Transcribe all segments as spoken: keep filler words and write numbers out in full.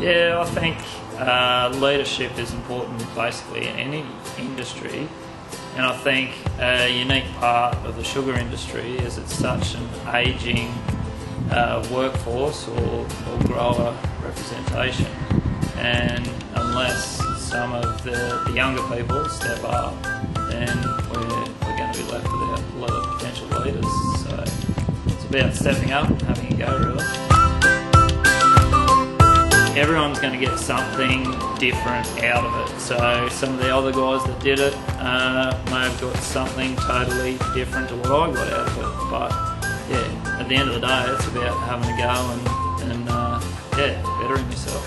Yeah, I think uh, leadership is important basically in any industry, and I think a unique part of the sugar industry is it's such an ageing uh, workforce or, or grower representation, and unless some of the, the younger people step up, then we're, we're going to be left without a lot of potential leaders. So it's about stepping up and having a go, really. Everyone's going to get something different out of it. So some of the other guys that did it uh, may have got something totally different to what I got out of it. But yeah, at the end of the day, it's about having a go and, and uh, yeah, bettering yourself.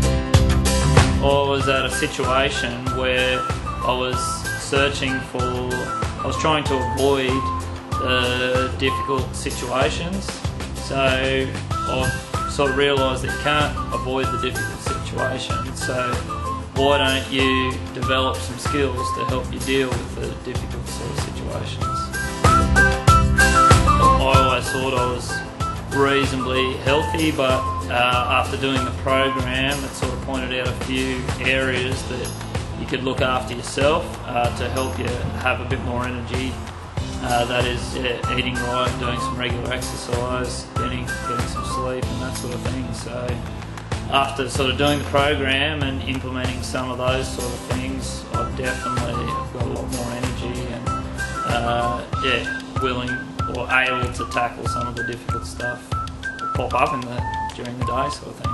I was at a situation where I was searching for, I was trying to avoid the difficult situations. So I've sort of realised that you can't avoid the difficult situation, so why don't you develop some skills to help you deal with the difficult sort of situations. I always thought I was reasonably healthy, but uh, after doing the program it sort of pointed out a few areas that you could look after yourself uh, to help you have a bit more energy. Uh, that is, yeah, eating right, doing some regular exercise, getting getting some sleep and that sort of thing. So after sort of doing the program and implementing some of those sort of things, I've definitely got a lot more energy and uh, yeah, willing or able to tackle some of the difficult stuff that pop up in the during the day sort of thing.